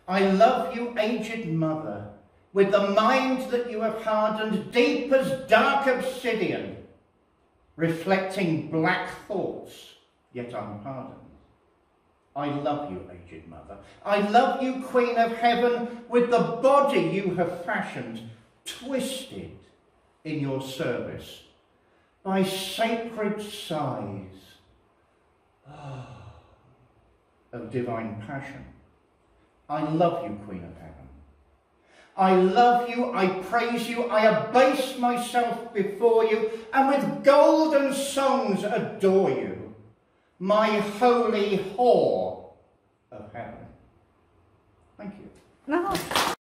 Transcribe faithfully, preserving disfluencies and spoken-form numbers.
I love you, aged mother, with the mind that you have hardened, deep as dark obsidian, reflecting black thoughts, yet unpardoned. I love you, aged mother. I love you, Queen of Heaven, with the body you have fashioned, twisted in your service by sacred sighs of divine passion. I love you, Queen of Heaven. I love you, I praise you, I abase myself before you, and with golden songs adore you, my holy whore of heaven. Thank you. No.